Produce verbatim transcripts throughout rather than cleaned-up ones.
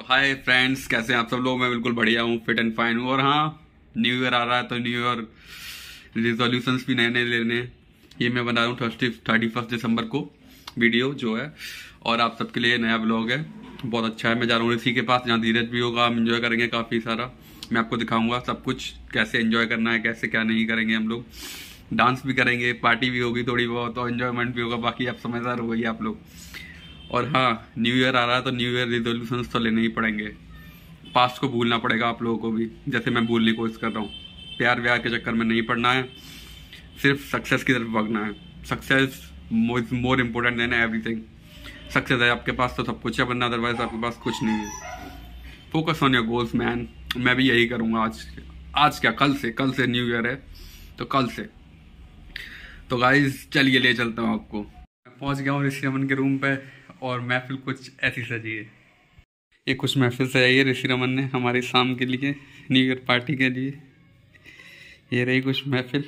Hi friends, कैसे हैं आप सब लोग। मैं बिल्कुल बढ़िया हूँ, फिट एंड फाइन हूँ। और हाँ, न्यू ईयर आ रहा है तो न्यू ईयर रिजोल्यूशंस भी नए नए लेने हैं। ये मैं बना रहा हूँ थर्टी थर्टी फर्स्ट दिसंबर को वीडियो जो है, और आप सबके लिए नया ब्लॉग है, बहुत अच्छा है। मैं जा रहा हूँ ऋषि के पास, जहाँ धीरज भी होगा। हम इंजॉय करेंगे काफ़ी सारा। मैं आपको दिखाऊंगा सब कुछ, कैसे एंजॉय करना है, कैसे क्या नहीं करेंगे हम लोग। डांस भी करेंगे, पार्टी भी होगी थोड़ी बहुत, और एंजॉयमेंट भी होगा। बाकी आप समझदार हो गई आप लोग। और हाँ, न्यू ईयर आ रहा है तो न्यू ईयर रिजोल्यूशंस तो लेने ही पड़ेंगे। पास्ट को भूलना पड़ेगा आप लोगों को भी, जैसे मैं भूलने की कोशिश कर रहा हूँ। प्यार व्यार के चक्कर में नहीं पड़ना है, सिर्फ सक्सेस की तरफ भागना है। Success is more important than everything. Success है आपके पास तो सब कुछ है, वरना अदरवाइज आपके पास कुछ नहीं है। Focus on your goals man. मैं भी यही करूँगा आज। आज क्या, कल से कल से न्यू ईयर है तो कल से। तो गाइज चलिए ले चलता हूँ आपको। मैं पहुँच गया हूँ ऋषि रमन के रूम पे, और महफिल कुछ ऐसी सजी है। ये कुछ महफिल सजाई है ऋषि रमन ने हमारी शाम के लिए, न्यू ईयर पार्टी के लिए। ये रही कुछ महफिल,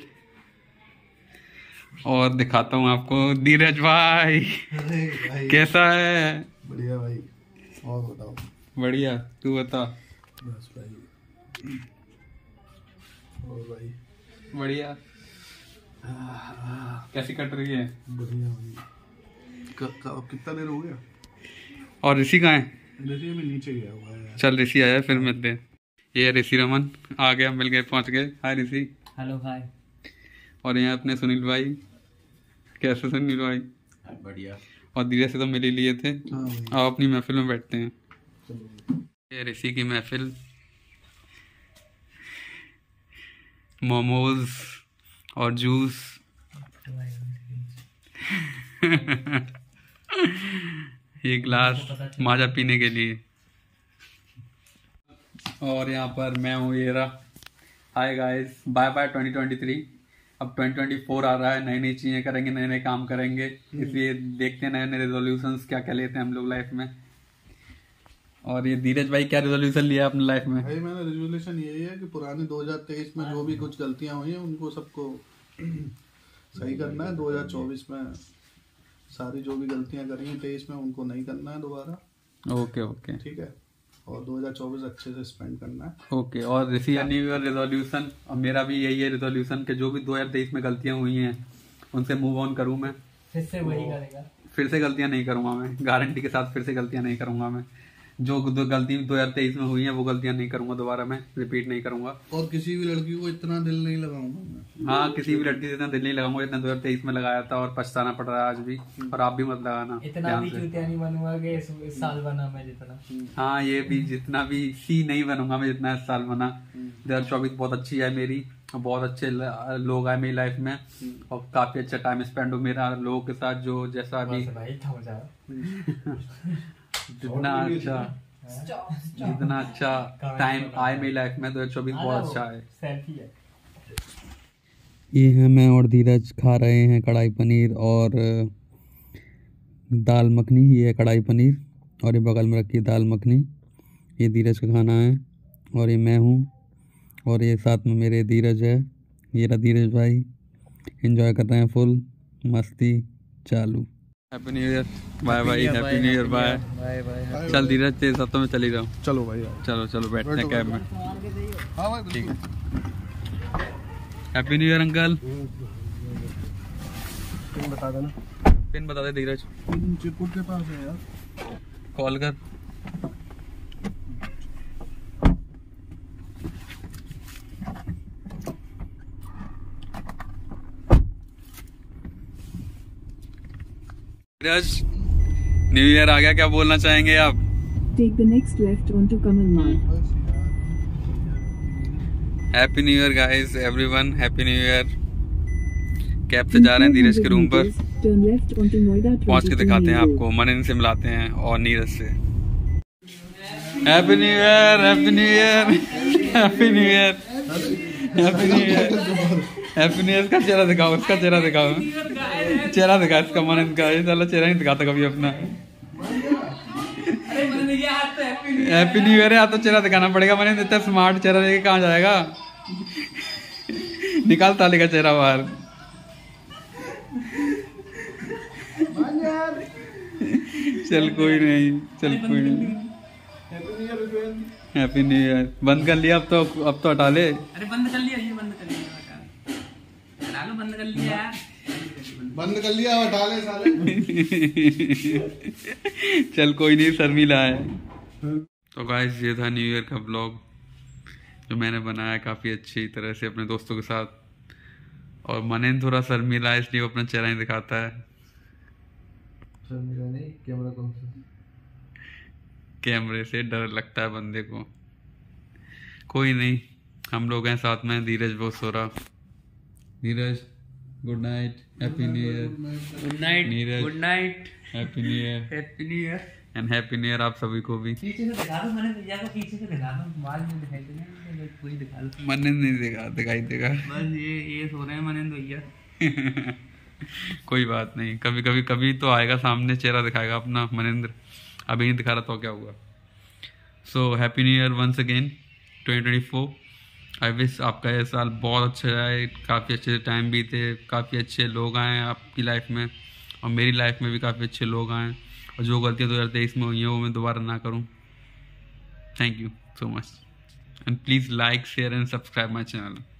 और दिखाता हूँ आपको। धीरज भाई, भाई कैसा है? बढ़िया भाई, और बताओ। बढ़िया, तू बता। बस भाई, और भाई बढ़िया। कैसी कट रही है? बढ़िया भाई। कितना देर हो गया? और ऋषि कहाँ है? ऋषि में नीचे गया हुआ है। चल ऋषि आया, फिर मिलते हैं। ये ऋषि रमन आ गया, मिल गए, पहुंच गए। हाय ऋषि। Hello hi. और यहाँ अपने सुनील भाई। कैसे सुनील भाई? बढ़िया। और धीरज से तो मिल ही लिए थे। अब अपनी महफिल में बैठते हैं। ये ऋषि की महफिल। मोमोज और जूस। ये ग्लास माजा पीने के लिए। और यहाँ पर मैं हूँ, ये रहा। Hi guys, bye bye twenty twenty three. अब ट्वेंटी ट्वेंटी फोर आ रहा है, नई नई चीजें करेंगे, नए नए काम करेंगे। इसलिए देखते हैं नए नए रेजोल्यूशंस क्या क्या लेते हैं हम लोग लाइफ में। और ये धीरज भाई, क्या रेजोल्यूशन लिया अपनी लाइफ में? भाई मैंने रेजोल्यूशन यही है कि पुराने दो हज़ार तेईस में जो भी कुछ गलतियां हुई हैं उनको सबको सही करना है। दो हज़ार चौबीस में सारी जो भी गलतियां करी हैं तेईस में, उनको नहीं करना है दोबारा। ओके ओके, ठीक है। और दो हज़ार चौबीस अच्छे से स्पेंड करना है। ओके। और ऋषि न्यू ईयर रेजोल्यूशन, और मेरा भी यही है रेजोल्यूशन कि जो भी दो हज़ार तेईस में गलतियां हुई हैं उनसे मूव ऑन करूं मैं। फिर से वही करेगा? फिर से गलतियां नहीं करूंगा मैं, गारंटी के साथ फिर से गलतियां नहीं करूंगा मैं। जो दो गलती दो हज़ार तेईस में हुई है वो गलतियां नहीं करूंगा दोबारा, मैं रिपीट नहीं करूंगा। और किसी भी लड़की को इतना दिल नहीं लगाऊंगा मैं। हाँ, किसी भी लड़की से इतना दिल नहीं लगाऊंगा जितना दो हज़ार तेईस में लगाया था, और पछताना पड़ रहा है आज भी। और आप भी मत लगाना। इतना भी चूतिया नहीं बनूंगा कि इस साल बना मैं जितना। हाँ, ये भी जितना भी सी नहीं बनूंगा मैं जितना इस साल बना। दो हजार चौबीस बहुत अच्छी है मेरी, बहुत अच्छे लोग आए मेरी लाइफ में, और काफी अच्छा टाइम स्पेंड हो मेरा लोगों के साथ। जो जैसा भी जितना अच्छा जितना अच्छा टाइम आए मेरी लाइफ में, दो हजार चौबीस बहुत अच्छा है। ये है मैं और धीरज खा रहे हैं कढ़ाई पनीर और दाल मखनी। ये है कढ़ाई पनीर, और ये बगल में रखी है दाल मखनी। ये धीरज का खाना है, और ये मैं हूँ, और ये साथ में मेरे धीरज है। ये रहा धीरज भाई, एंजॉय कर रहे हैं, फुल मस्ती चालू। Happy new year, bye bye. Happy new year, bye bye. चल धीरज, तेरे साथ तो मैं चली रहा हूँ। चलो भाई, चलो चलो बैठते हैं कैब में। हाँ भाई, ठीक है। Happy new year uncle. Pin बता देना। पिन बता दे धीरज। पिन चिरकुट के पास है यार, कॉल कर। धीरज, न्यू ईयर आ गया, क्या बोलना चाहेंगे आप? Take the next left onto Kamal Marg. Happy new year guys, everyone, happy new year. Cab से जा रहे हैं धीरज के रूम पर, पहुंच के दिखाते हैं आपको। मनिन से मिलाते हैं और नीरज से। Happy new year, happy new year, happy new year, happy new year, happy new year. का चेहरा दिखाओ, उसका चेहरा दिखाओ, चेहरा दिखा इसका। मनिन का ये साला चेहरा नहीं दिखाता कभी अपना। हैप्पी न्यू ईयर है, तो चेहरा दिखाना पड़ेगा। मैंने इतना स्मार्ट चेहरा लेके कहाँ जाएगा? निकाल ताली का चेहरा बाहर। चल कोई नहीं, चल कोई नहीं। न्यू ईयर विवेन। Happy new year. बंद कर लिया अब तो, अब तो हटा ले। अरे बंद कर लिया, ये बंद कर लिया, हटा लो, बंद कर लिया यार, बंद कर लिया, हटा ले साले। चल कोई नहीं, शर्मिला है। तो गाइस ये था न्यू ईयर का ब्लॉग जो मैंने बनाया काफ़ी अच्छी तरह से अपने दोस्तों के साथ। और मनेन थोड़ा शर्मिला है इसलिए वो अपना चेहरा नहीं दिखाता है। शर्मिला नहीं, कैमरा कौन सा? कैमरे से डर लगता है बंदे को। कोई नहीं, हम लोग हैं साथ में। धीरज बहुत सो रहा। Dheeraj good night, happy new year. Good night, Neeraj. Good night, happy new year happy new year. And happy new year आप सभी को भी। पीछे से दिखा दो, मैंने भैया को पीछे से दिखा दो, बाद में दिखाई देगा, कोई दिखा दो। मनेन नहीं दिखा दिखाई देगा। बस ये ये सो रहे हैं मनेंद्र भैया। कोई बात नहीं, कभी कभी कभी तो आएगा सामने, चेहरा दिखाएगा अपना मनेंद्र। अभी नहीं दिखा रहा तो क्या हुआ। So happy new year once again twenty twenty four. I wish आपका ये साल बहुत अच्छा रहा, काफ़ी अच्छे टाइम बीते, काफ़ी अच्छे लोग आए आपकी लाइफ में और मेरी लाइफ में भी काफ़ी अच्छे लोग आए। और जो गलतियाँ दो हज़ार तेईस में हुई हैं वो मैं दोबारा ना करूँ। Thank you so much and please like share and subscribe my channel.